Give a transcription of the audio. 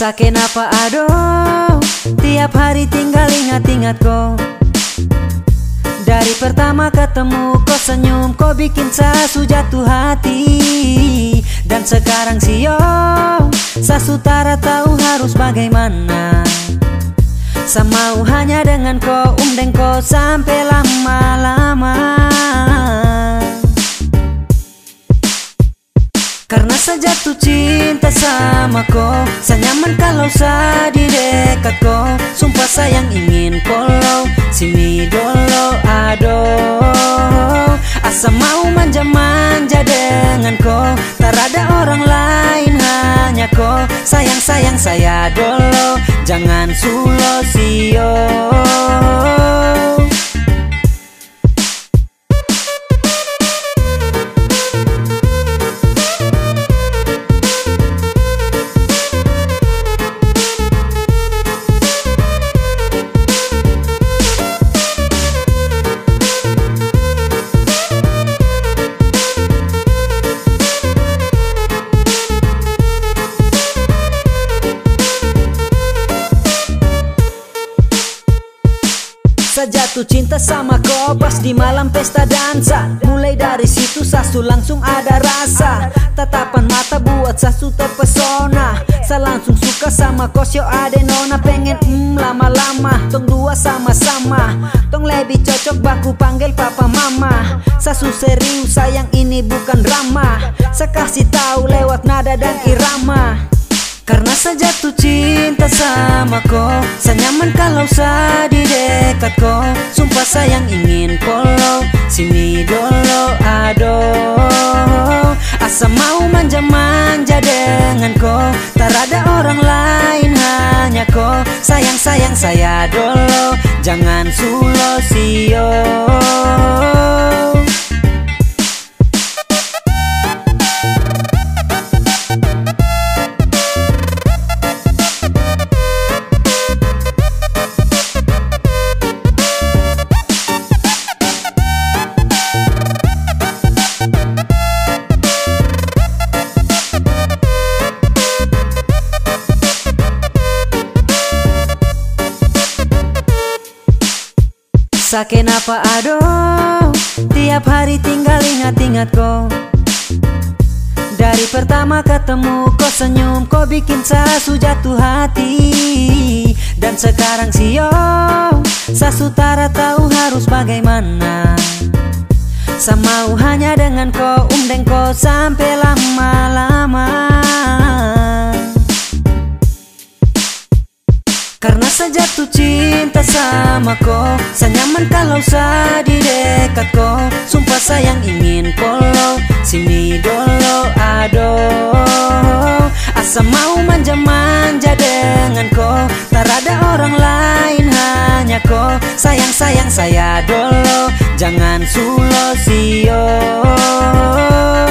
Saken apa aduh, tiap hari tinggal ingat-ingat kau. Dari pertama ketemu kau senyum, kau bikin sasu jatuh hati. Dan sekarang sio, sasu tara tahu harus bagaimana. Samau hanya dengan kau, deng kau sampai lama-lama. Karena sejatuh cinta sama kau, senyaman kalau sa di dekat kau. Sumpah sayang ingin follow, sini dolo aduh. Asa mau manja-manja dengan kau, tak ada orang lain hanya kau. Sayang-sayang saya dolo, jangan sulo sio. Jatuh cinta sama kau pas di malam pesta dansa. Mulai dari situ sasu langsung ada rasa. Tatapan mata buat sasu terpesona. Saya langsung suka sama kau sio ade nona. Pengen lama-lama tong dua sama-sama. Tong lebih cocok baku panggil papa mama. Sasu serius sayang ini bukan drama. Saya kasih tahu lewat nada dan irama. Karena sejatuh cinta sama kau, senyaman kalau sa di dekat kau. Sumpah sayang ingin follow, sini dolo aduh. Asa mau manja-manja dengan kau, tak ada orang lain hanya kau. Sayang-sayang saya dolo, jangan sulo sio. Saken apa aduh, tiap hari tinggal ingat-ingat kau. Dari pertama ketemu kau senyum, kau bikin sasu jatuh hati. Dan sekarang sio, sasu tara tahu harus bagaimana. Samau hanya dengan kau, deng kau sampai lama-lama. Karena sejatuh cinta sama kau, senyaman kalau sa di dekat kau. Sumpah sayang ingin follow, sini dolo aduh. Asa mau manja-manja dengan kau, tak ada orang lain hanya kau. Sayang-sayang saya dolo, jangan sulo sio.